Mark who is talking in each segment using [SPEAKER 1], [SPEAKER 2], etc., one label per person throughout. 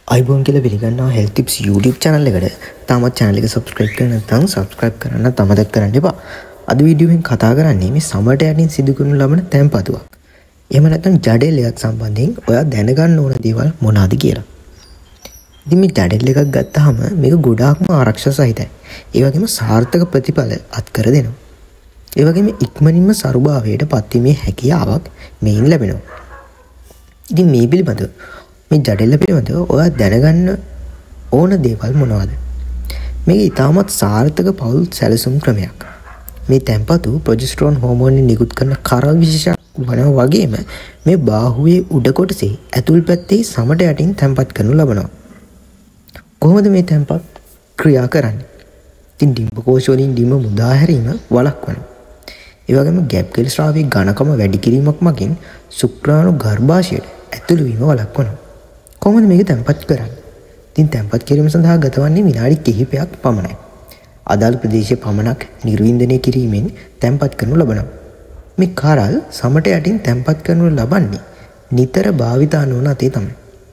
[SPEAKER 1] අයිබෝන් කියලා පිළිගන්නවා health tips YouTube channel එකට. තාමත් channel එක subscribe කරලා නැත්නම් subscribe කරන්න අමතක කරන්න එපා. අද වීඩියෝ එකෙන් කතා කරන්නේ මේ සමට යටින් සිදු කරනු ලබන තැන්පතුවක්. එහෙම නැත්නම් ජඩෙල් එකක් සම්බන්ධයෙන් ඔයා දැනගන්න ඕන දේවල් මොනවාද කියලා. ඉතින් මේ ජඩෙල් එකක් ගත්තාම මේක ගොඩාක්ම ආරක්ෂා සහිතයි. ඒ වගේම සාර්ථක ප්‍රතිඵල අත්කර දෙනවා. ඒ වගේම ඉක්මනින්ම සරුභාවයට පත්වීමේ හැකියාවක් මේන් ලැබෙනවා. ඉතින් මේ පිළිබඳව මේ ජඩෙල්ල පිළිබඳව ඔයා දැනගන්න ඕන දේවල් මොනවද? මේක ඉතාමත් සාර්ථක පෞල් සැලසුම් ක්‍රමයක්. මේ තැන්පතු ප්‍රොජෙස්ටරෝන් හෝමෝන් නිකුත් කරන කරල් විශේෂ වනවා වගේම මේ බාහුවේ උඩ කොටසේ ඇතුල් පැත්තේ සමට යටින් තැන්පත් කරනු ලබනවා. කොහොමද මේ තැන්පත් ක්‍රියා කරන්නේ? ඉතින් ඩිම්බකෝෂ වලින් ඩිම්බ මුදා හැරීම වළක්වනවා. ඒ වගේම ගැප් කෙල ස්‍රාවයේ ඝනකම වැඩි කිරීමක් මගින් ශුක්‍රාණු ගර්භාෂයට ඇතුළු වීම වළක්වනවා. කොහොමද මේක තැන්පත් කරන්නේ? ඉතින් තැන්පත් කිරීම සඳහා ගතවන්නේ විනාඩි කිහිපයක් පමණයි. අදාළ ප්‍රදේශයේ පමණක් නිර්වින්දනය කිරීමෙන් තැන්පත් කරනු ලබනවා. මේ කරල් සමට යටින් තැන්පත් කරනු ලබන්නේ නිතර භාවිතා නොවන අතේ තමයි.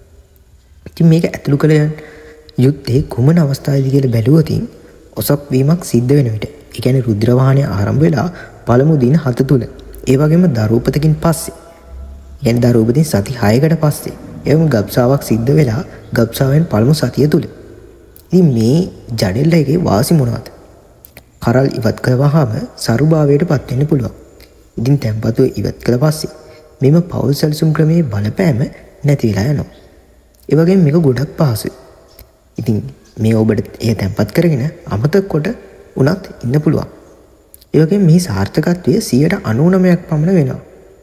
[SPEAKER 1] ඉතින් මේක ඇතුළු කළ යුත්තේ කුමන අවස්ථාවේදී කියලා බැලුවොත් ඔසප් වීමක් සිද්ධ වෙන විට. ඒ කියන්නේ රුධිර වාහනය ආරම්භ වෙලා පළමු දින 7 තුල. ඒ වගේම දරුවපතකින් පස්සේ. يعني දරුවපතින් සති 6කට පස්සේ. එවම ගබ්සාවක් සිද්ධ වෙලා ගබ්සාවෙන් පළමු සතිය තුල. ඉතින් මේ ජඩෙල්ල එකේ වාසි මොනවද? කරල් ඉවත් කළාම සරුභාවයට පත් වෙන්න පුළුවන්. ඉතින් තැන්පතුව ඉවත් කළා පස්සේ මෙම පෞල් සැලසුම් ක්‍රමයේ බලපෑම නැති වෙලා යනවා. ඒ වගේම මේක ගොඩක් පහසුයි. ඉතින් මේ ඔබට එය තැන්පත් කරගෙන අමතක කොට උනත් ඉන්න පුළුවන්. ඒ වගේම මේ සාර්ථකත්වය 99% පමණ වෙනවා.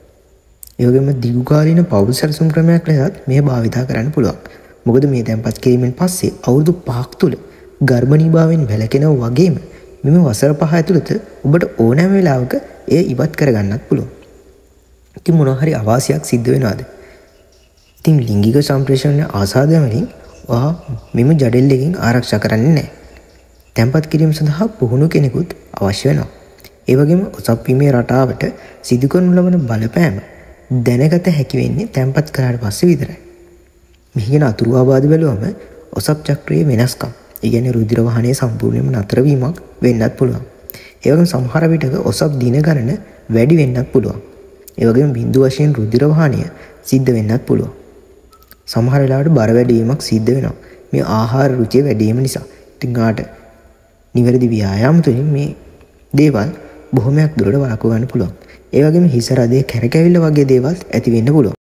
[SPEAKER 1] ඒ වගේම දීර්ඝකාලීන පෞල් සැලසුම් ක්‍රමයක් ලෙසත් මේ භාවිතා කරන්න පුළුවන්. මොකද මේ තැන්පත් කිරීමෙන් පස්සේ අවුරුදු 5ක් තුල ගර්භණීභාවයෙන් වැළකෙනවා වගේම මෙම වසර 5 ඇතුළත ඔබට ඕනෑම වෙලාවක එය ඉවත් කරගන්නත් පුළුවන්. ඉතින් මොනවා හරි අවාසියක් සිද්ධ වෙනවද? ඉතින් ලිංගික සම්ප්‍රේෂණ ආසාදය වලින් ඔයා මෙම ජඩෙල් එකෙන් ආරක්ෂා කරන්නේ නැහැ. තැන්පත් කිරීම සඳහා පුහුණු කෙනෙකුත් අවශ්‍ය වෙනවා. ඒ වගේම ඔසප් වීමේ රටාවට සිදු කරනු ලබන බලපෑම දැනගත හැකි වෙන්නේ තැන්පත් කරාට පස්සේ විතරයි. මෙහි කියන අතුරු ආබාධ බැලුවම ඔසප් චක්‍රයේ වෙනස්කම්, ඒ කියන්නේ රුධිර වහනයේ සම්පූර්ණයෙන්ම නතර වීමක් වෙන්නත් පුළුවන්. ඒ වගේම සමහර විටක ඔසප් දින ගණන වැඩි වෙන්නත් පුළුවන්. ඒ වගේම බිඳු වශයෙන් රුධිර වහනය සිද්ධ වෙන්නත් පුළුවන්. සමහර වෙලාවට බර වැඩි වීමක් සිද්ධ වෙනවා. මේ ආහාර රුචිය වැඩි වීම නිසා. ඉතින් ආට නිවැරදි ව්‍යායාම තුළින් මේ දේවල් බොහොමයක් දුරට වළක්ව ගන්න පුළුවන්. ඒ වගේම හිස රදේ කැරකැවිල්ල වගේ දේවල් ඇති වෙන්න පුළුවන්.